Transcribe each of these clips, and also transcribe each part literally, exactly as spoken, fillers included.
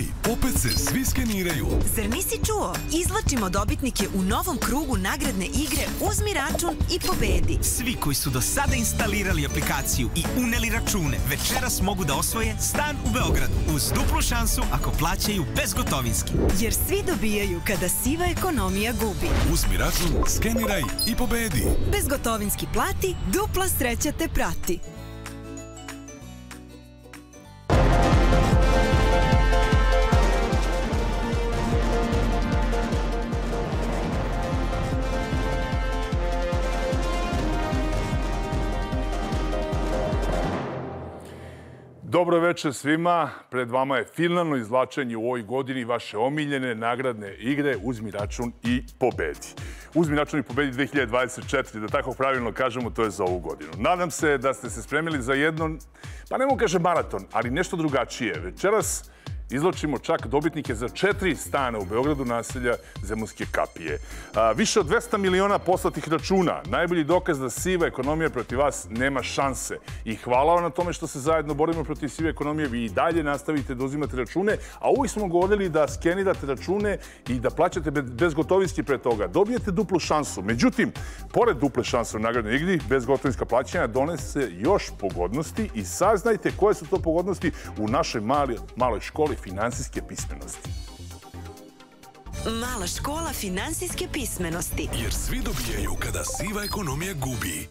Ej, opet se svi skeniraju. Zar nisi čuo? Izvlačimo dobitnike u novom krugu nagradne igre Uzmi račun i pobedi. Svi koji su do sada instalirali aplikaciju i uneli račune večeras mogu da osvoje stan u Beogradu uz duplu šansu ako plaćaju bezgotovinski. Jer svi dobijaju kada siva ekonomija gubi. Uzmi račun, skeniraj i pobedi. Bezgotovinski plati, dupla sreća te prati. Dobro večer svima. Pred vama je finalno izvlačenje u ovoj godini vaše omiljene nagradne igre Uzmi račun i pobedi. Uzmi račun i pobedi dve hiljade dvadeset četiri, da tako pravilno kažemo, to je za ovu godinu. Nadam se da ste se spremili za jedno, pa ne mogu kažem maraton, ali nešto drugačije. Večeras izvlačimo čak dobitnike za četiri stana u Beogradu, naselja Zemunske kapije. Više od dvesta miliona poslatih računa. Najbolji dokaz da siva ekonomija protiv vas nema šanse. I hvala vam na tome što se zajedno borimo protiv sive ekonomije. Vi i dalje nastavite da uzimate račune, a uvijek smo govorili da skenirate račune i da plaćate bezgotovinski pre toga. Dobijete duplu šansu. Međutim, pored duple šanse u nagradnoj igri, bezgotovinska plaćanja donese još pogodnosti i saznajte koje su to pogodnosti u našoj maloj školi finansijske pismenosti. Mala škola finansijske pismenosti. Jer svi dobijaju kada siva ekonomija gubi.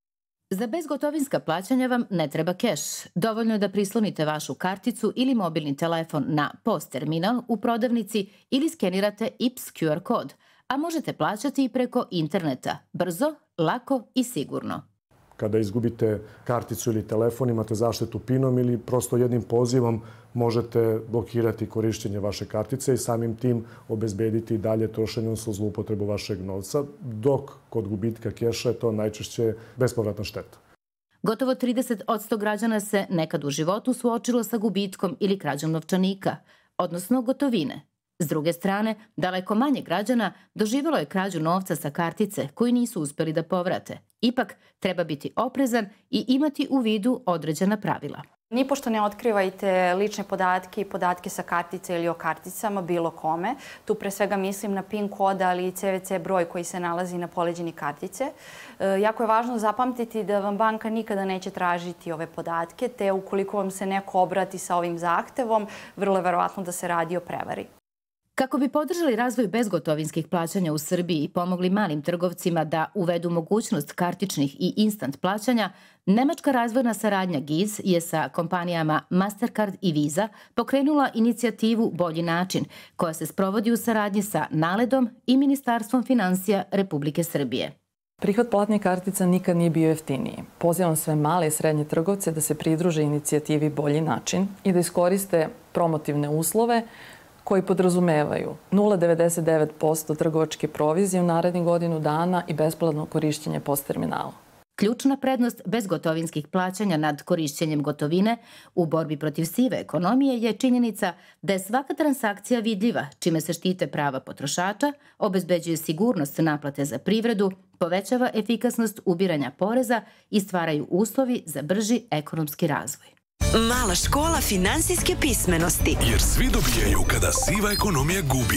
Za bezgotovinska plaćanja vam ne treba keš. Dovoljno je da prislonite vašu karticu ili mobilni telefon na POS terminal u prodavnici ili skenirate I P S Q R kod, a možete plaćati i preko interneta. Brzo, lako i sigurno. Kada izgubite karticu ili telefon, imate zaštitu pinom ili prosto jednim pozivom možete blokirati korišćenje vaše kartice i samim tim obezbediti dalje trošenje, odnosno zloupotrebu vašeg novca, dok kod gubitka keša je to najčešće bespovratna šteta. Gotovo trideset posto građana se nekad u životu suočilo sa gubitkom ili krađom novčanika, odnosno gotovine. S druge strane, daleko manje građana doživjelo je krađu novca sa kartice koju nisu uspjeli da povrate. Ipak, treba biti oprezan i imati u vidu određena pravila. Nipošto ne otkrivajte lične podatke i podatke sa kartice ili o karticama bilo kome. Tu pre svega mislim na PIN kod, ali i C V C broj koji se nalazi na poleđini kartice. Jako je važno zapamtiti da vam banka nikada neće tražiti ove podatke, te ukoliko vam se neko obrati sa ovim zahtevom, vrlo je verovatno da se radi o prevari. Kako bi podržali razvoj bezgotovinskih plaćanja u Srbiji i pomogli malim trgovcima da uvedu mogućnost kartičnih i instant plaćanja, nemačka razvojna saradnja G I Z je sa kompanijama Mastercard i Visa pokrenula inicijativu Bolji način, koja se sprovodi u saradnji sa Naledom i Ministarstvom finansija Republike Srbije. Prihvat platnih kartica nikad nije bio jeftiniji. Pozivam sve male i srednje trgovce da se pridruže inicijativi Bolji način i da iskoriste promotivne uslove koji podrazumevaju nula zarez devedeset devet posto trgovačke provizije u narednih godinu dana i besplatno korišćenje post terminala. Ključna prednost bezgotovinskih plaćanja nad korišćenjem gotovine u borbi protiv sive ekonomije je činjenica da je svaka transakcija vidljiva, čime se štite prava potrošača, obezbeđuje sigurnost naplate za privredu, povećava efikasnost ubiranja poreza i stvaraju uslovi za brži ekonomski razvoj. Mala škola finansijske pismenosti. Jer svi dobijaju kada siva ekonomija gubi.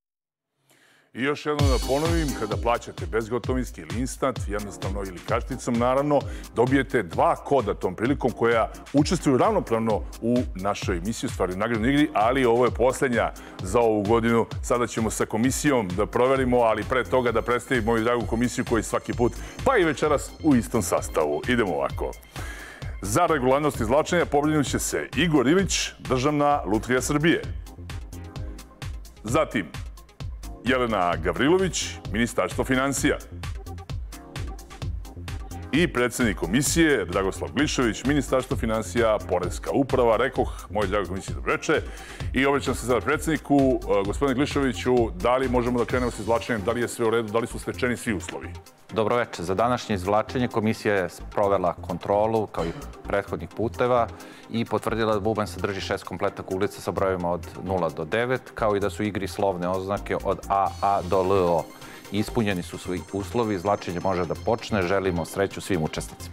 I još jedno da ponovim, kada plaćate bezgotovinski ili instant, jednostavno ili karticom, naravno, dobijete dva koda tom prilikom koja učestvuju ravnopravno u našoj emisiji, stvari u nagradnoj igri, ali ovo je posljednja za ovu godinu. Sada ćemo sa komisijom da proverimo, ali pre toga da predstavim moju dragu komisiju koji svaki put, pa i večeras, u istom sastavu. Idemo ovako. Za regularnost izvlačenja pobrinut će se Igor Ilić, Državna lutrija Srbije. Zatim, Jelena Gavrilović, Ministarstvo finansija. I predsjednik komisije, Dragoslav Glišović, Ministarstvo finansija, Poreska uprava. Rekoh, moj drago komisiji, dobreče. I obraćam se sada predsjedniku, gospodine Glišoviću, da li možemo da krenemo s izvlačenjem, da li je sve u redu, da li su stečeni svi uslovi? Dobro večer. Za današnje izvlačenje komisija je provela kontrolu kao i prethodnih puteva i potvrdila da bubanj sadrži šest kompleta kuglica sa brojevima od nula do devet, kao i da su igri slovne oznake od A A do L O. Ispunjeni su svi uslovi, izvlačenje može da počne. Želimo sreću svim učesnicima.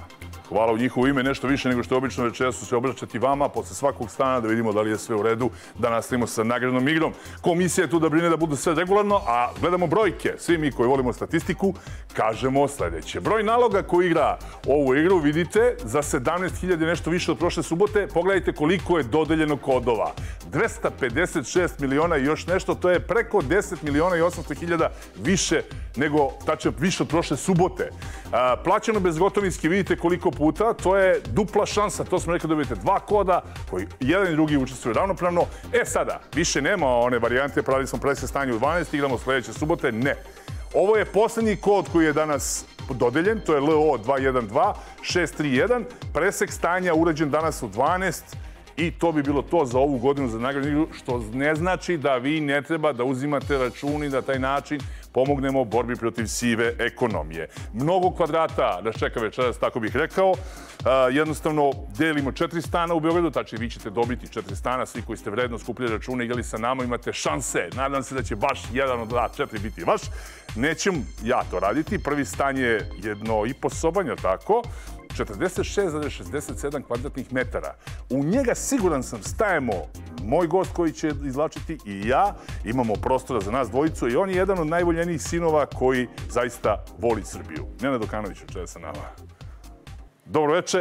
Hvala u njihovo ime nešto više nego što je obično večeras su se obraćati vama posle svakog stana da vidimo da li je sve u redu, da nastavimo sa nagradnom igrom. Komisija je tu da brine da budu sve regularno, a gledamo brojke. Svi mi koji volimo statistiku kažemo sledeće. Broj naloga koji igra ovu igru vidite za sedamnaest hiljada nešto više od prošle subote. Pogledajte koliko je dodeljeno kodova. dvesta pedeset šest miliona i još nešto, to je preko deset miliona i osamsto hiljada više nego, tačno više od prošle subote. A, plaćeno bezgotovinski vidite koliko puta, to je dupla šansa, to smo rekli da dobijete dva koda koji jedan i drugi učestvuju ravnopravno. E sada, više nema one varijante, pravili smo presek stanje u dvanaest, igramo sledeće subote, ne. Ovo je poslednji kod koji je danas dodeljen, to je L O dva jedan dva šest tri jedan, presek stanja urađen danas u dvanaest i to bi bilo to za ovu godinu za nagradnu igru, što ne znači da vi ne treba da uzimate računi da taj način pomognemo borbi protiv sive ekonomije. Mnogo kvadrata nas čeka večeras, tako bih rekao. Jednostavno, delimo četiri stana u Beogradu, tači vi ćete dobiti četiri stana, svi koji ste vredno skupljali račune, igrali sa nama, imate šanse. Nadam se da će baš jedan od dva, četiri biti vaš. Nećem ja to raditi. Prvi stan je jedno i po soban, je tako? četrdeset šest zarez šezdeset sedam kvadratnih metara. U njega, siguran sam, stajemo moj gost koji će izvlačiti i ja. Imamo prostora za nas dvojicu i on je jedan od najvoljenijih sinova koji zaista voli Srbiju. Nenad Okanović večera sa nama. Dobro veče.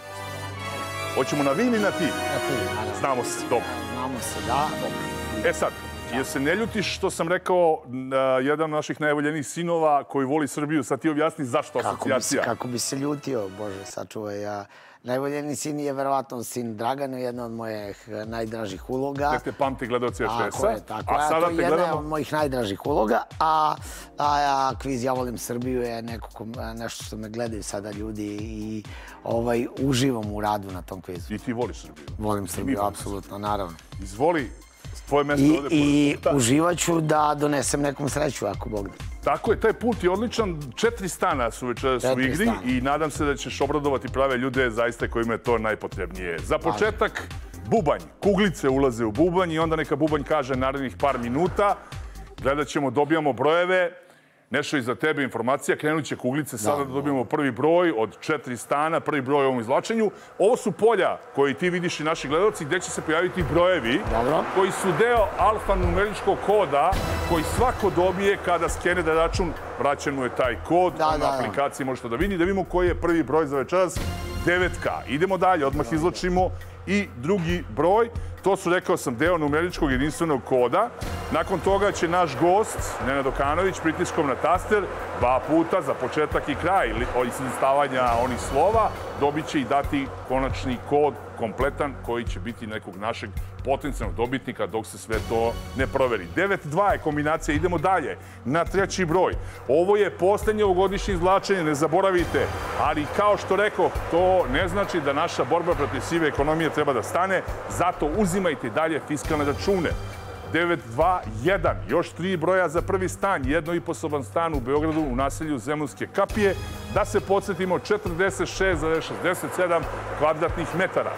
Hoćemo na vi ili na ti? Na ti, naravno. Znamo se, dobro. Znamo se, da. Dobro. E sad, jer se ne ljutiš što sam rekao jedan od naših najvoljenijih sinova koji voli Srbiju, sad ti objasni zašto asocijacija. Kako bi se ljutio, Bože, sačuvaj. Ja. Najvoljeni sin je verovatno sin Dragana, jedna od mojih najdražih uloga. Tek te pamti gledalci R T S-a. Tako je, tako je. A sada to je te jedna gledamo... od mojih najdražih uloga. A, a, a kviz Ja volim Srbiju je nekako, nešto što me gledaju sada ljudi i ovaj, uživam u radu na tom kvizu. I ti voliš Srbiju? Volim Srbiju, apsolutno, naravno. Izvoli, tvoje mesto I, ovde pored I puta. uživat ću da donesem nekom sreću, ako Bog da. Tako je, taj put je odličan. Četiri stana su večeras u igri stana. i nadam se da ćeš obradovati prave ljude, zaista kojima je to najpotrebnije. Za početak, bubanj. Kuglice ulaze u bubanj i onda neka bubanj kaže narednih par minuta. Gledat ćemo, dobijamo brojeve. Nešto i za tebe informacija. Krenut će kuglice sada da dobijemo prvi broj od četiri stana, prvi broj u ovom izvlačenju. Ovo su polja koji ti vidiš i naši gledalci gde će se pojaviti brojevi koji su deo alfanumeričkog koda koji svako dobije kada skene da račun, vraćen mu je taj kod. Na aplikaciji možete da vidi, da vidimo koji je prvi broj za večeras. Devetka. Idemo dalje, odmah izvlačimo i drugi broj. To su, rekao sam, deo numeričkog jedinstvenog koda. Nakon toga će naš gost, Nenad Okanović, pritiskom na taster, dva puta za početak i kraj izlistavanja onih slova, dobit će i dati konačni kod kompletan koji će biti nekog našeg potencijalnog dobitnika dok se sve to ne proveri. devet dva je kombinacija, idemo dalje na treći broj. Ovo je poslednje ovogodišnje izvlačenje, ne zaboravite, ali kao što rekao, to ne znači da naša borba protiv sive ekonomije treba da stane, zato uzimajte dalje fiskalne račune. devet dva jedan, još tri broja za prvi stan, jedno i posoban stan u Beogradu u naselju Zemunske kapije. Da se podsjetimo, četrdeset šest zarez šezdeset sedam kvadratnih metara.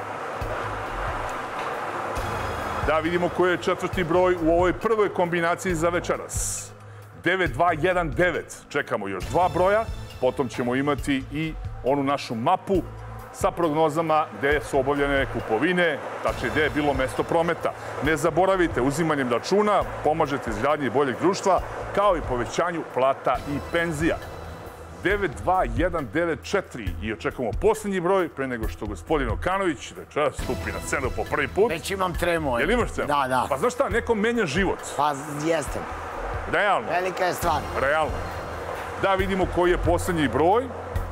Da vidimo koji je četvrti broj u ovoj prvoj kombinaciji za večeras. devet dva jedan devet, čekamo još dva broja, potom ćemo imati i onu našu mapu sa prognozama gde su obavljene kupovine, tačnije gde je bilo mesto prometa. Ne zaboravite, uzimanjem računa pomažete izgradnji boljeg društva, kao i povećanju plata i penzija. devet dva jedan devet četiri i očekujemo posljednji broj pre nego što gospodin Okanović večeras stupi na scenu po prvi put. Već imam tremu. Jel imaš tremu? Da, da. Pa znaš šta, nekom menja život. Pa jeste. Realno. Velika je stvar. Realno. Da vidimo koji je posljednji broj.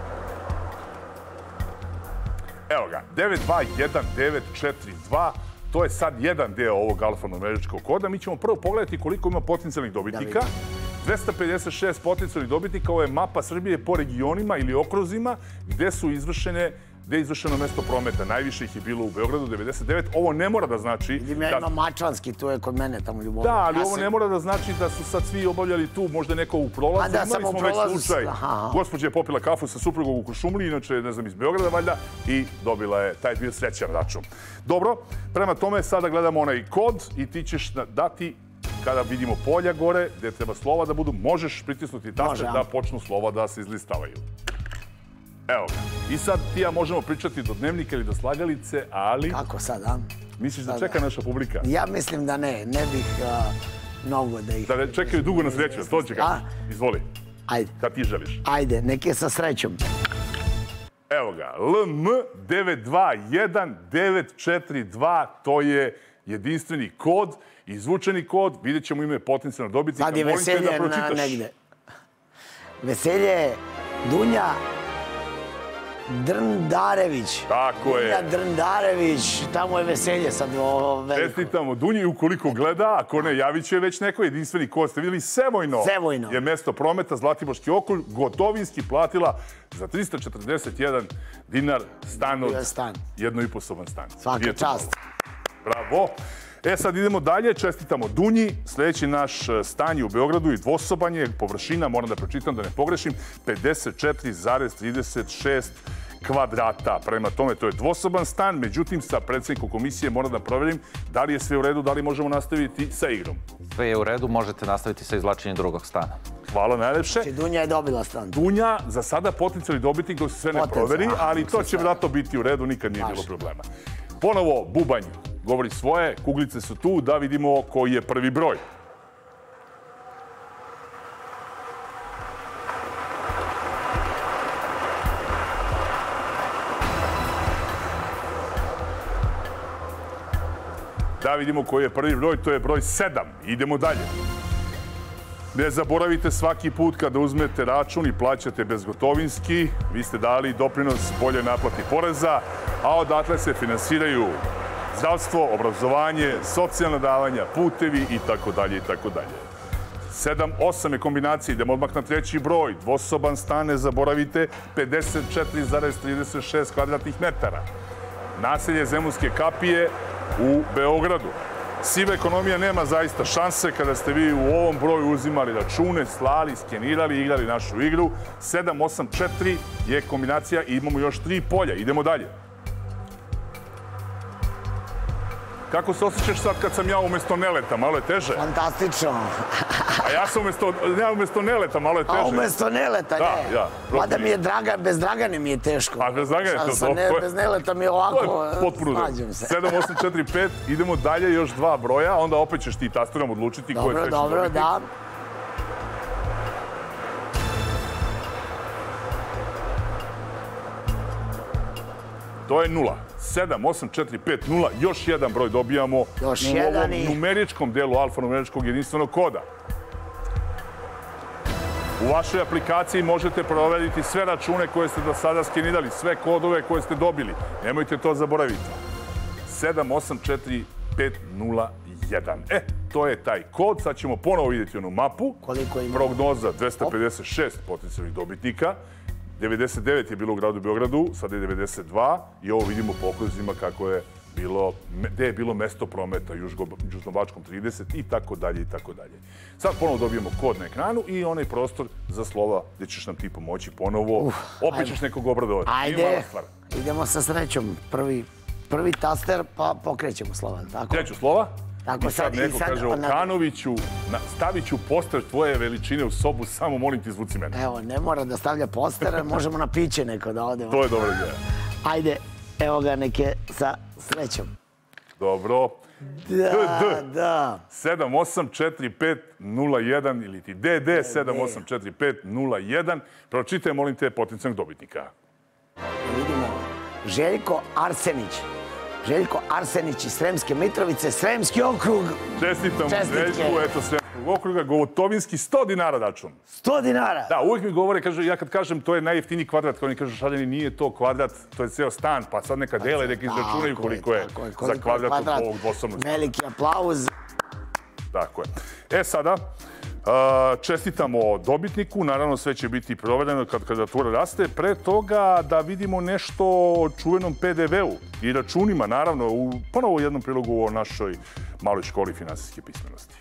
Evo ga, devet dva jedan devet četiri dva, to je sad jedan deo ovog alfanumeričkog koda. Mi ćemo prvo pogledati koliko ima potencijalnih dobitnika. dvesta pedeset šest potencijalnih dobitnika, ovo je mapa Srbije po regionima ili okruzima gde su izvršene gde je izvršeno mesto prometa. Najviše ih je bilo u Beogradu, devedeset devet. Ovo ne mora da znači... Vidim, ja imam Mačvanski, tu je kod mene, tamo Ljubomir. Da, ali ovo ne mora da znači da su sad svi obavljali tu, možda neko u prolazu. A da, samo u prolazu. Imali smo već slučaj. Gospođa je popila kafu sa suprugom u Kuršumliji, inače, ne znam, iz Beograda valjda, i dobila je taj bio srećan račun. Dobro, prema tome sada gledamo onaj kod i ti ćeš dati, kada vidimo polja gore, gde treba slova da budu, možeš pritisnuti taster da počnu slova da se izlistavaju. Evo ga. I sad ti ja možemo pričati do dnevnika ili do slagalice, ali... Kako sad, a? Misliš da čeka naša publika? Ja mislim da ne. Ne bih mnogo da ih... Da ne čekaju dugo na sreću, to će kako? Izvoli. Ajde. Kad ti želiš. Ajde, neke sa srećom. Evo ga. L M devet dva jedan devet četiri dva, to je jedinstveni kod, izvučeni kod. Vidjet ćemo ime potencijalnog dobitnika. Sad je veselje na negde. Veselje je Dunja Drndarević. Tako je. Dunja Drndarević, tamo je veselje sad veliko. Čestitamo Dunji ukoliko gleda, ako ne, javit će već neko jedinstveni kod. Ste vidjeli, Sevojno, Sevojno je mesto prometa, Zlatiborski okolj, gotovinski platila za trista četrdeset jedan dinar stan od jednoiposoban stan. Svaka čast. Bravo. E sad idemo dalje, čestitamo Dunji. Sljedeći naš stan je u Beogradu i dvosoban je, površina, moram da pročitam da ne pogrešim, pedeset četiri zarez trideset šest kvadrata. Prema tome, to je dvosoban stan, međutim, sa predsjednikom komisije moram da proverim da li je sve u redu, da li možemo nastaviti sa igrom. Sve je u redu, možete nastaviti sa izvlačenjem drugog stana. Hvala najlepše. Znači, Dunja je dobila stan. Dunja, za sada potencijalni dobitnik dok se sve ne proveri, ali to će vratno biti u redu, nikad nije bilo problema. Ponovo, bubanj govori svoje, kuglice su tu, da vidimo koji je prvi broj. Da vidimo koji je prvi broj, to je broj sedam. Idemo dalje. Ne zaboravite svaki put kada uzmete račun i plaćate bezgotovinski, vi ste dali doprinos bolje naplati poreza, a odatle se finansiraju zdravstvo, obrazovanje, socijalna davanja, putevi i tako dalje i tako dalje. sedam osam je kombinacija, idemo odmah na treći broj. Dvosoban stan, ne zaboravite, pedeset četiri zarez trideset šest kvadratnih metara. Naselje Zemunske kapije u Beogradu. Siva ekonomija nema zaista šanse kada ste vi u ovom broju uzimali račune, slali, skenirali, igrali našu igru. sedam osam četiri je kombinacija i imamo još tri polja. Idemo dalje. Kako se osjećaš sad kad sam ja umjesto Neleta? Malo je teže? Fantastično. A ja sam umjesto, ja umjesto Neleta, malo je teže. A umjesto Neleta, da, ne. Ja, mada mi je Draga, bez Dragane mi je teško. A bez Dragane to to? Ne, bez Neleta mi je ovako, slađem se. sedam osam četiri pet, idemo dalje, još dva broja, onda opet ćeš ti tasterom odlučiti ko je treći dobitnik. Dobro, dobro, da. To je nula. sedam osam četiri pet nula, još jedan broj dobijamo u ovom numeričkom delu alfanumeričkog jedinstvenog koda. U vašoj aplikaciji možete proveriti sve račune koje ste do sada skenirali, sve kodove koje ste dobili. Nemojte to zaboraviti. sedam osam četiri pet nula jedan. E, to je taj kod. Sad ćemo ponovo vidjeti onu mapu. Koliko ima? Prognoza dvesta pedeset šest potencijalnih dobitnika. devedeset devet je bilo u gradu Beogradu, sada je devedeset dva i ovo vidimo po okruzima kako je bilo, gde je bilo mesto prometa, Južnobačkom trideset i tako dalje i tako dalje. Sad ponovo dobijemo kod na ekranu i onaj prostor za slova gdje ćeš nam ti pomoći ponovo. Opet ćeš nekog obradovati. Ajde, idemo sa srećom. Prvi taster pa pokrećemo slova. Kreću slova? I sad neko kaže Okanoviću, stavit ću poster tvoje veličine u sobu, samo molim ti zvuci mene. Evo, ne mora da stavlja poster, možemo na piće neko da odemo. To je dobra ideja. Ajde, evo ga neke sa srećom. Dobro. Da, da. sedam osam četiri pet nula jedan ili ti D D sedam osam četiri pet nula jedan. Pročitaj, molim te, potencijalnog dobitnika. Vidimo, Željko Arsenić. Željko Arsenić iz Sremske Mitrovice, Sremski okrug. Čestitam Željku, eto Sremskog okruga, gotovinski sto dinara račun. sto dinara? Da, uvijek mi govore, ja kad kažem to je najjeftiniji kvadrat, kao oni kažu šaljeni, nije to kvadrat, to je ceo stan, pa sad neka dele, neka izračunaju koliko je za kvadrat od ovog dvosobnog stana. Veliki aplauz. Tako je. E sada, čestitamo dobitniku, naravno sve će biti provereno kad kvadratura raste. Pre toga da vidimo nešto o čuvenom P D V-u i računima, naravno, ponovo u jednom prilogu o našoj maloj školi finansijske pismenosti.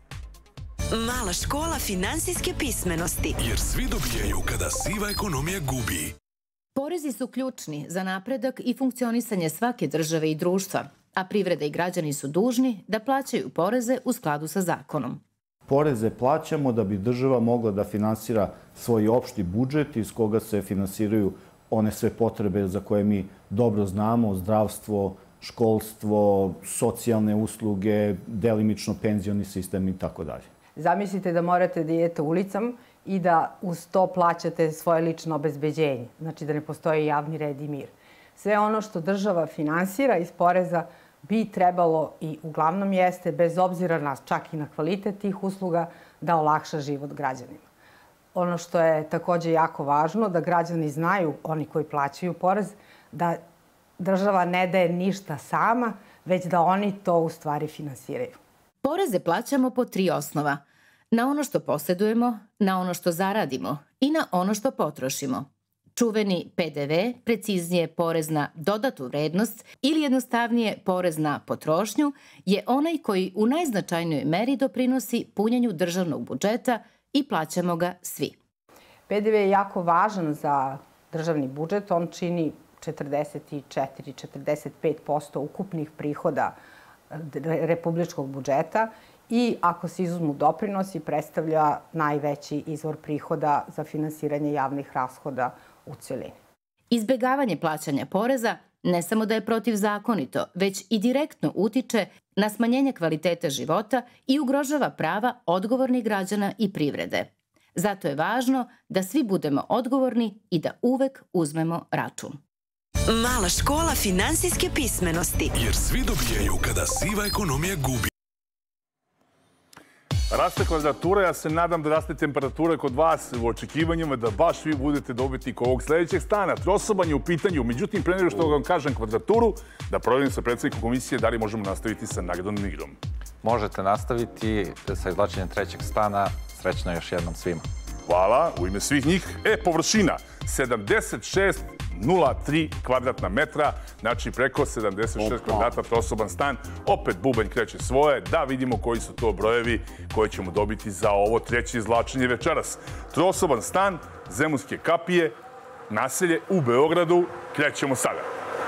Mala škola finansijske pismenosti. Jer svi dobijaju kada siva ekonomija gubi. Porezi su ključni za napredak i funkcionisanje svake države i društva, a privreda i građani su dužni da plaćaju poreze u skladu sa zakonom. Poreze plaćamo da bi država mogla da finansira svoj opšti budžet iz koga se finansiraju one sve potrebe za koje mi dobro znamo, zdravstvo, školstvo, socijalne usluge, delimično penzioni sistem i tako dalje. Zamislite da morate da idete ulicom i da uz to plaćate svoje lično obezbeđenje. Znači da ne postoji javni red i mir. Sve ono što država finansira iz poreza bi trebalo i uglavnom jeste, bez obzira na čak i na kvalitet tih usluga, da olakša život građanima. Ono što je takođe jako važno, da građani znaju, oni koji plaćaju porez, da država ne daje ništa sama, već da oni to u stvari finansiraju. Poreze plaćamo po tri osnova. Na ono što posjedujemo, na ono što zaradimo i na ono što potrošimo. Čuveni P D V, preciznije porez na dodatu vrednost ili jednostavnije porez na potrošnju, je onaj koji u najznačajnijoj meri doprinosi punjenju državnog budžeta i plaćamo ga svi. P D V je jako važan za državni budžet. On čini četrdeset četiri do četrdeset pet posto ukupnih prihoda republičkog budžeta i ako se izuzmu doprinosi, predstavlja najveći izvor prihoda za finansiranje javnih rashoda u celini. Izbegavanje plaćanja poreza ne samo da je protivzakonito, već i direktno utiče na smanjenje kvaliteta života i ugrožava prava odgovornih građana i privrede. Zato je važno da svi budemo odgovorni i da uvek uzmemo račun. Mala škola finansijske pismenosti. Jer svi dobijaju kada siva ekonomija gubi. Raste kvadratura, ja se nadam da raste temperatura kod vas u očekivanjima da baš vi budete dobitnik ovog sledećeg stana. Trosoban je u pitanju, međutim, pre nego što vam kažem kvadraturu, da provjerim sa predsjednikom komisije da li možemo nastaviti sa nagradnom igrom. Možete nastaviti sa izvlačenjem trećeg stana. Srećno još jednom svima. Hvala, u ime svih njih. E, površina, sedamdeset šest zarez nula tri kvadratna metra, znači preko sedamdeset šest kvadrata trosoban stan. Opet bubanj kreće svoje, da vidimo koji su to brojevi koje ćemo dobiti za ovo treće izvlačenje večeras. Trosoban stan, Zemunske kapije, naselje u Beogradu, krećemo sada.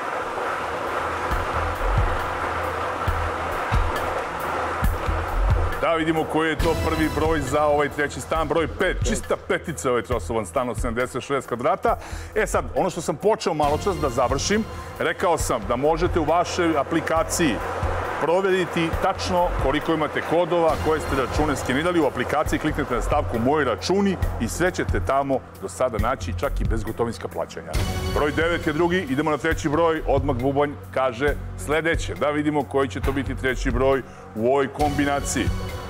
Da vidimo koji je to prvi broj za ovaj treći stan. Broj pet, čista petica ovaj trosoban stan od sedamdeset šest kvadrata. E sad, ono što sam počeo malo čas da završim, rekao sam da možete u vašoj aplikaciji provjeriti tačno koliko imate kodova, koje ste račune skenirali. U aplikaciji kliknete na stavku Moji računi i sve ćete tamo do sada naći, čak i bezgotovinska plaćanja. Broj devet je drugi, idemo na treći broj. Odmah bubanj kaže sledeće. Da vidimo koji će to biti treći broj u ovoj kombinaciji.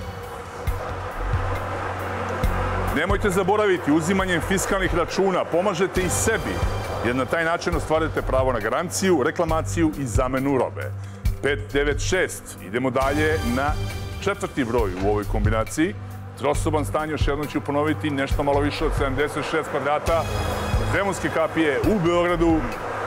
Nemojte zaboraviti, uzimanjem fiskalnih računa pomažete i sebi, jer na taj način ostvarujete pravo na garanciju, reklamaciju i zamenu robe. pet devet šest. Idemo dalje na četvrti broj u ovoj kombinaciji. Trosoban stan, još jednom ću ponoviti, nešto malo više od sedamdeset šest kvadrata. Zemunske kapije u Beogradu.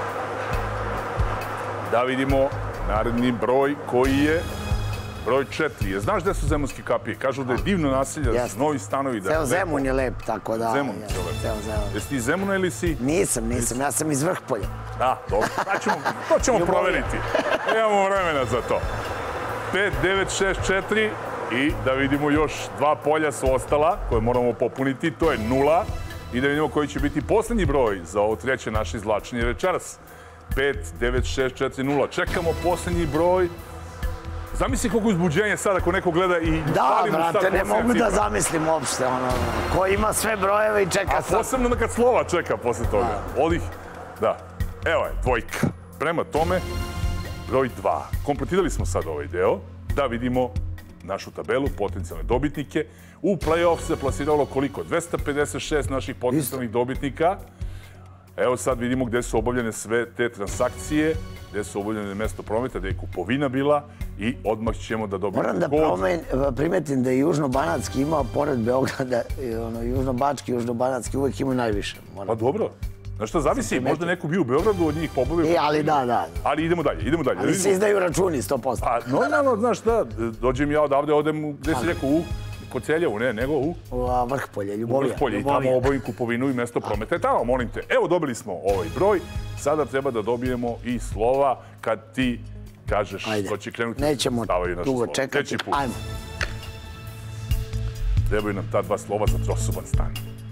Da vidimo naredni broj koji je broj četiri. Znaš gde su Zemunske kapije? Kažu da je divno naselje, da su novi stanovi. Ceo Zemun je lep, tako da... Zemun je lep. Jesi ti iz Zemuna ili si... Nisam, nisam. Ja sam iz Vrhpolja. Da, dobro. To ćemo proveriti. Imamo vremena za to. pet devet šest četiri i da vidimo još dva polja su ostala koje moramo popuniti. To je nula. I da vidimo koji će biti poslednji broj za ovo treće naše izvlačenje večeras. pet devet šest četiri nula. Čekamo poslednji broj. Zamisli koliko uzbuđenje sad ako neko gleda i... Da, brate, ne mogu da zamislim uopšte. Ko ima sve brojeve i čeka sad. A posebno kad slova čeka posle toga. Odih, da. Evo je, dvojka. Prema tome, broj dva. Kompletirali smo sad ovaj deo da vidimo našu tabelu, potencijalne dobitnike. U play-off se plasiralo koliko? dvesta pedeset šest naših potencijalnih dobitnika. Evo sad vidimo gde su obavljene sve te transakcije, gde su obavljene mesto prometa, gde je kupovina bila i odmah ćemo da dobijemo kod. Moram da primetim da je Južno-Banatski imao, pored Beograda, Južno-Bački i Južno-Banatski uvek imaju najviše. Pa dobro. Znaš što, zavisi, možda neko bio u Beogradu, od njih pobavio. E, ali da, da. Ali idemo dalje, idemo dalje. Ali se izdaju računi, sto posto. Pa, normalno, znaš šta, dođem ja odavde, odem, gde si rekao, u Koceljevu, ne, nego u... U Vrhpolje, Ljubovija. U Vrhpolje i tamo obavim kupovinu i mesto prometa. E tamo, molim te. Evo, dobili smo ovaj broj. Sada treba da dobijemo i slova kad ti kažeš što će krenuti. Nećemo dugo čekati. Treći put. Ajmo. Trebaju nam ta dva slova za trosoban stan.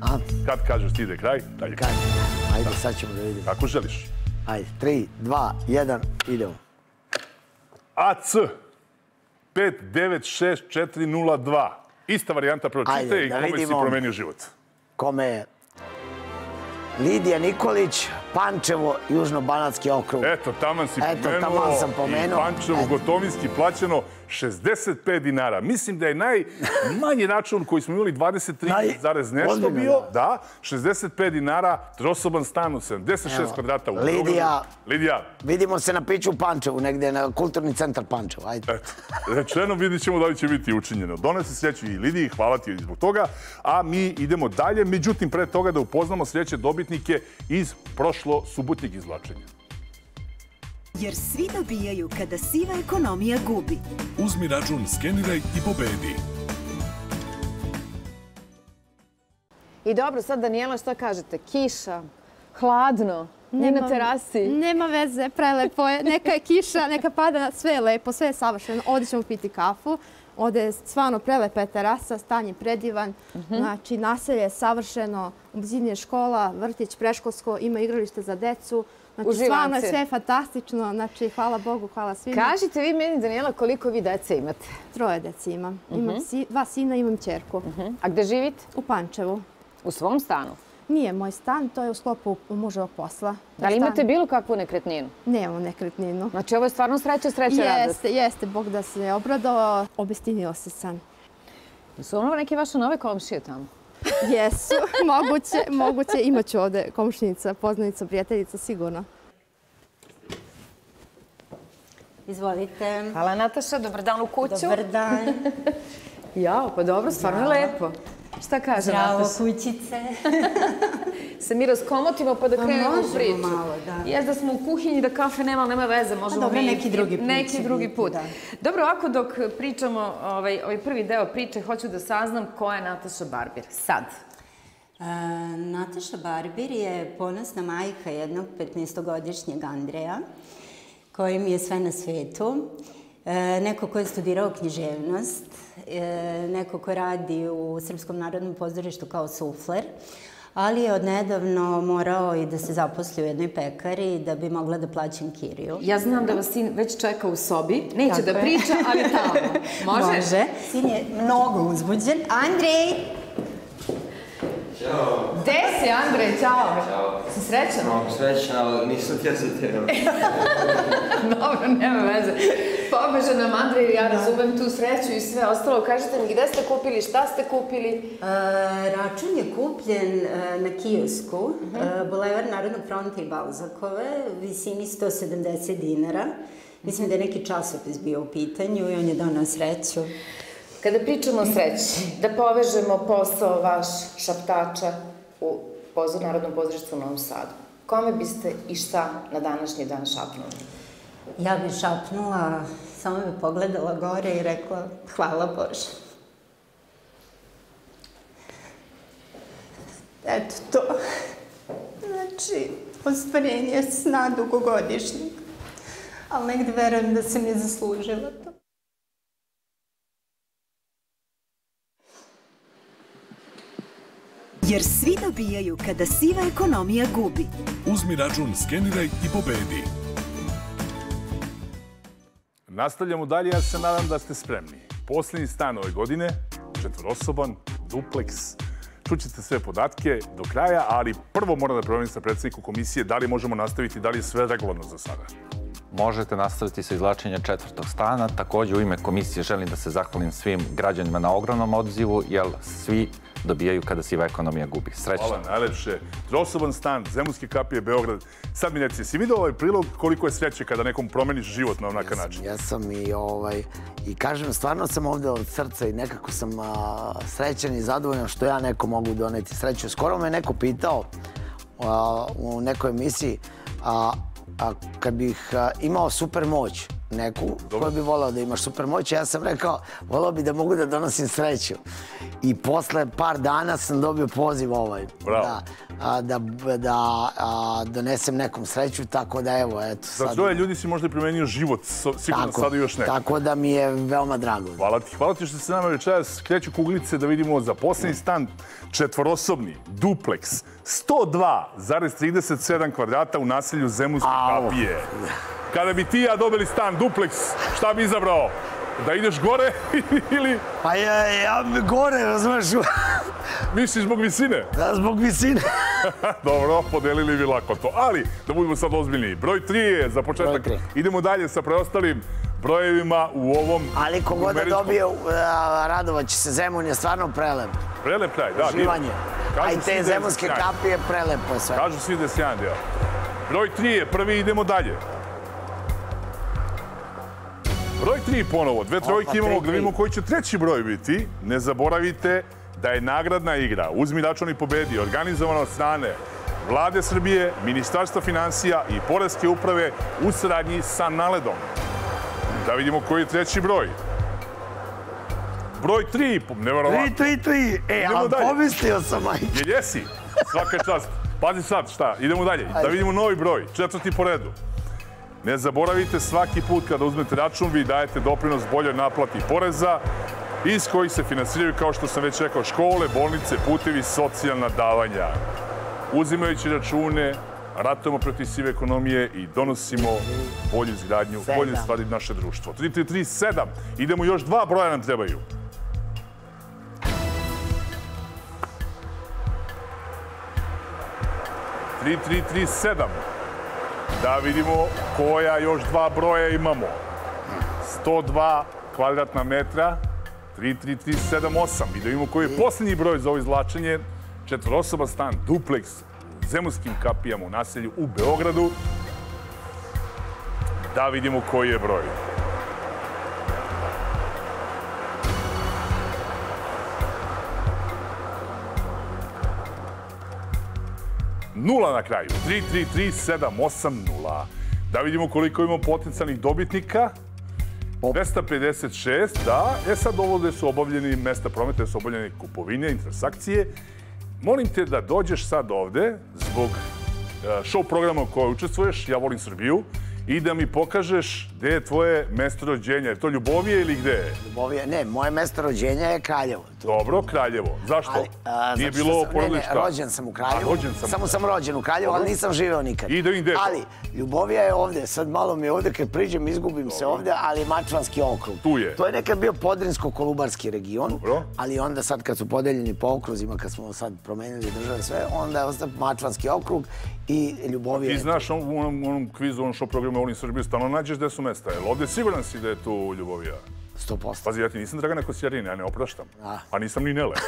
Kad kažeš ti da je kraj, taj je kraj. Ajde, sad ćemo da vidimo. Kako želiš. Ajde, tri, dva, jedan, idemo. A C pet devet šest četiri nula dva. Ista varijanta pročitaj i kome si promenio život. Kome je? Lidija Nikolić, Pančevo, Južno-Banatski okrug. Eto, taman si Eto, taman sam pomenuo. I Pančevo gotovinski plaćeno šezdeset pet dinara. Mislim da je najmanji račun koji smo imali dvadeset tri zarez nešto bio. Da, šezdeset pet dinara, trosoban stan u sedamdeset šest kvadrata u Beogradu. Lidija, Lidija, vidimo se na piću u Pančevu, negde na Kulturni centar Pančevo. Ajde. Eto, rečeno, vidit ćemo da li će biti učinjeno. Donese sreću i Lidiji, hvala ti zbog toga. A mi idemo dalje. Međutim, pre toga da upoznamo sljedeće dobitnike iz prošlo subotnjeg izvlačenja. Jer svi dobijaju kada siva ekonomija gubi. Uzmi račun, skeniraj i pobedi. I dobro, sad Danijela, šta kažete? Kiša, hladno, ne na terasi. Nema veze, prelepo je. Neka je kiša, neka pada, sve je lepo, sve je savršeno. Ovdje ćemo piti kafu. Ovdje je stvarno prelepa je terasa, stan je predivan. Znači, naselje je savršeno, u blizini je škola, vrtić, preškolsko, ima igralište za decu. Znači, stvarno je sve fantastično. Znači, hvala Bogu, hvala svima. Kažite vi meni, Danijela, koliko vi dece imate? Troje dece imam. Imam dva sina, imam ćerku. A gde živite? U Pančevu. U svom stanu? Nije moj stan, to je u sklopu muževog posla. Da li imate bilo kakvu nekretninu? Nemamo nekretninu. Znači, ovo je stvarno sreća, sreća, radost. Jeste, jeste. Bog da se je obradovao. Obistinio se san. Su ono neke vaše nove komšije tamo? Jesu, moguće, moguće. Imaću ovde komšnica, poznanica, prijateljica, sigurno. Izvolite. Hvala, Nataša. Dobar dan u kuću. Dobar dan. Jao, pa dobro, stvarno je lepo. Šta kaže Nataša? Zdravo, kućice. Se mi raskomotimo pa da krenemo u priču. Možemo malo, da. Jes da smo u kuhinji, da kafe nema, nema veze. Možemo dobro, neki drugi put. Neki drugi put. Dobro, ovako dok pričamo ovaj prvi deo priče, hoću da saznam ko je Nataša Barbir. Sad. Nataša Barbir je ponosna majka jednog petnaestogodišnjeg Andreja, koji mi je sve na svetu. Neko ko je studirao književnost, neko ko radi u Srpskom narodnom pozorištu kao sufler, ali je odnedavno morao i da se zaposli u jednoj pekari da bi mogla da plaćam kiriju. Ja znam da vas sin već čeka u sobi. Neće da priča, ali tamo. Može? Može. Sin je mnogo uzbuđen. Andrej! Ćao. Gde si, Andrej? Ćao. Ćao. Si srećan? Mnogo srećan, ali nisam ti ja za tebe. Dobro, nema veze. Pobeže nam Andrej, ja razumem tu sreću i sve ostalo. Kažete mi, gde ste kupili, šta ste kupili? Račun je kupljen na kiosku, Bulevar Narodnog fronta i Balzakove, visini sto sedamdeset dinara. Mislim da je neki časopis bio u pitanju i on je donao sreću. Kada pričamo o sreći, da povežemo posao vaš šaptača u Narodnom pozorištu u Novom Sadu, kome biste i šta na današnji dan šapnuli? Ja bih šapnula, samo bih pogledala gore i rekla hvala Bože. Eto to. Znači, ostvarenje sna dugogodišnjeg. Ali negde verujem da sam je zaslužila to. Jer svi dobijaju kada siva ekonomija gubi. Uzmi račun, skeniraj i pobedi. Nastavljamo dalje, ja se nadam da ste spremni. Posljednji stan ove godine, četvorosoban, dupleks. Čućete sve podatke do kraja, ali prvo moram da proverim sa predsjednikom komisije da li možemo nastaviti, da li je sve regularno za sada. Možete nastaviti sa izvlačenjem četvrtog stana. Također u ime komisije želim da se zahvalim svim građanima na ogromnom odzivu, jer svi dobijaju kada siva ekonomija gubi. Srećno. Hvala najlepše. Trosoban stan, Zemunske kapije, Beograd. Sad mi reci, si vidio ovaj prilog koliko je sreće kada nekom promeniš život na onakav način? Ja sam i ovaj, i kažem, stvarno sam ovde od srca i nekako sam srećan i zadovoljan što ja neko mogu doneti sreću. Skoro me neko pitao u nekoj emisiji, kad bih imao super moć neku, koju bi volao da imaš super moć, ja sam rekao, volao bi da mogu da donosim sreću. I posle par dana sam dobio poziv ovaj. Bravo. da donesem nekom sreću, tako da evo, eto sad... Za troje ljudi si možda primenio život, sigurno sada još neko. Tako da mi je veoma drago. Hvala ti. Hvala ti što se nama večeras kreću kuglice da vidimo zaposleni stan, četvorosobni, dupleks, sto dva zarez trideset sedam kvadrata u naselju Zemunske kapije. Kada bi ti ja dobili stan dupleks, šta bi izabrao? Da ideš gore ili... Pa ja bi gore, razumeš? Misliš zbog visine? Da, zbog visine. Dobro, podelili bi lako to. Ali, da budemo sad ozbiljniji. Broj tri je za početak. Idemo dalje sa preostalim brojevima u ovom... Ali kogod da dobije, radovat će se. Zemun je stvarno prelep. Prelep kraj, da. Uživanje. A i te zemunske kapije prelepo sve. Kažu svi da je sjajan deo. Broj tri je prvi, idemo dalje. Broj tri ponovo, dve trojke imamo, da vidimo koji će treći broj biti. Ne zaboravite da je nagradna igra Uzmi račun i pobedi organizovana od strane Vlade Srbije, Ministarstva finansija i Poreske uprave u saradnji sa Naledom. Da vidimo koji je treći broj. Broj tri, neverovatno. Tri, tri, tri. E, ali pomislio sam, majke. Jer jesi, svaka čast. Pazi sad, šta, idemo dalje. Da vidimo novi broj, četvrti po redu. Ne zaboravite, svaki put kada uzmete račun, vi dajete doprinos boljoj naplati poreza, iz kojih se finansiraju, kao što sam već rekao, škole, bolnice, putevi, socijalna davanja. Uzimajući račune, ratujemo protiv sive ekonomije i donosimo bolju izgradnju, bolje stvari naše društvo. tri tri tri sedam. Idemo, još dva broja nam trebaju. tri tri tri sedam. Da vidimo koja još dva broja imamo. sto dva kvadratna metra, tri tri tri sedam osam. I da vidimo koji je posljednji broj za ovo izvlačenje. Četvorosoban stan, dupleks, Zemunskim kapijama u naselju u Beogradu. Da vidimo koji je broj. Nula na kraju. tri tri tri sedam osam nula. Da vidimo koliko imamo potencijalnih dobitnika. dvesta pedeset šest, da. E sad ovdje su obavljeni mesta prometa, su obavljene kupovine, transakcije. Molim te da dođeš sad ovde zbog show programa u kojoj učestvuješ, Ja volim Srbiju, i da mi pokažeš gde je tvoje mesto rođenja. Je to Ljubovije ili gde je? Ljubovije, ne, moje mesto rođenja je Kraljevo. Dobro, Kraljevo. Zašto? Nije bilo porodilišta? Ne, ne, rođen sam u Kraljevu. Samo sam rođen u Kraljevu, ali nisam živeo nikad. I da vidim gde je to? Ali, Ljubovija je ovde. Sad malo mi je ovde, kad priđem, izgubim se ovde, ali Mačvanski okrug. Tu je. To je nekad bio Podrinsko-Kolubarski region, ali onda sad kad su podeljeni po okruzima, kad smo sad promenili države sve, onda je ostao Mačvanski okrug i Ljubovija je tu. Ti znaš u onom kvizu, u onom show programu Volim Srbiju, stano nađeš gde su mesta. Jel ovde siguran si da je tu Ljubovija? sto posto. Pazi, ja ti nisam Dragana Kosjarina, ja ne opraštam. A nisam ni Nele.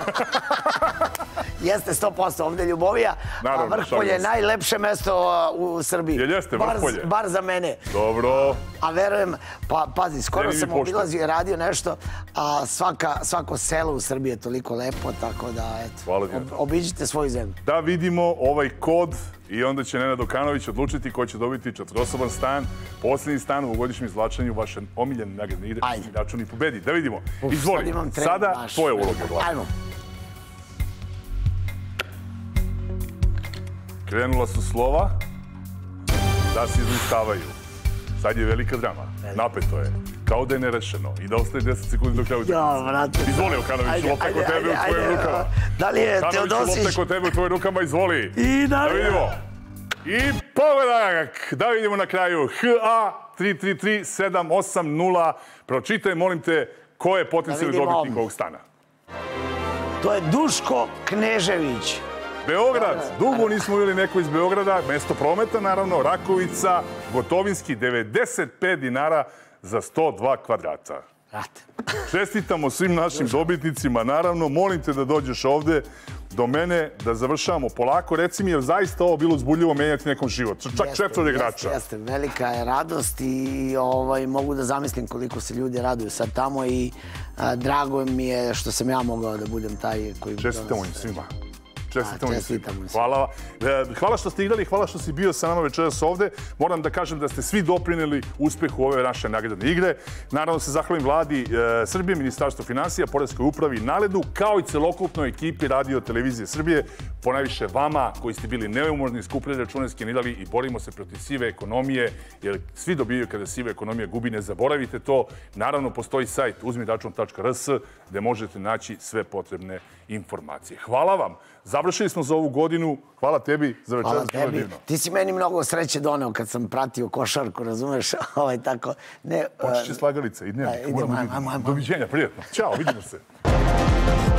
Jeste sto posto ovde Ljubovija, a Vrhpolje je najlepše mesto u Srbiji. Jel jeste Vrhpolje? Bar za mene. Dobro. A verujem, pa pazi, skoro sam obilazio i radio nešto, a svako selo u Srbiji je toliko lepo, tako da, eto, obiđite svoju zemlju. Da vidimo ovaj kod i onda će Nenad Okanović odlučiti ko će dobiti četvorosoban stan, posljednji stan u ovogodišnjem izvlačenju vaše omiljene nagradne igre Uzmi račun i pobedi. Da vidimo. Izvoli, sada tvoje uloge. Ajmo. Krenula su slova da se izlistavaju. Sad je velika drama. Napeto je. Kao da je nerešeno. I da ostaje deset sekundi do kraja. Ja, vrati. Izvoli, Okanović, lopta kod tebe u tvojim rukama. Da li je Teodosić? Lopta kod tebe u tvojim rukama, izvoli. I da li je? Da vidimo. I pogledak. Da vidimo na kraju. H A tri tri tri sedam osam nula. Pročitaj, molim te, ko je potencijalni dobitnik ovog stana. To je Duško Knežević. Beograd, dugo nismo vidjeli neko iz Beograda, mesto prometa naravno, Rakovica, Gotovinski, devedeset pet dinara za sto dva kvadrata. Čestitamo svim našim dobitnicima, naravno, molim te da dođeš ovde do mene, da završavamo polako. Reci mi, je zaista ovo bilo uzbudljivo menjati nekom život? Čak četvoro igrača. Jeste, velika je radost i mogu da zamislim koliko se ljudi raduju sad tamo i drago mi je što sam ja mogao da budem taj koji... Čestitamo im svima. Čestitamo im. Hvala. Hvala što ste igrali, hvala što si bio sa nama večeras ovde. Moram da kažem da ste svi doprineli uspehu ove naše nagradne igre. Naravno se zahvalim vladi Srbije, Ministarstvu finansija, Poreskoj upravi, Naledu, kao i celokupnoj ekipi Radio Televizije Srbije, ponajviše vama koji ste bili neumorni, skupljali račune, skenirali i borimo se protiv sive ekonomije, jer svi dobijaju kada siva ekonomija gubi, ne zaboravite to. Naravno, postoji sajt uzmiračun tačka r s gde možete naći sve potrebne informacije. Hvala vam. Završili smo za ovu godinu. Hvala tebi za večeras. Hvala tebi. Ti si meni mnogo sreće doneo kad sam pratio košarku, razumeš? Ovaj, tako. Počeće slagalica i dnevnik. Doviđenja, prijetno. Ćao, vidimo se.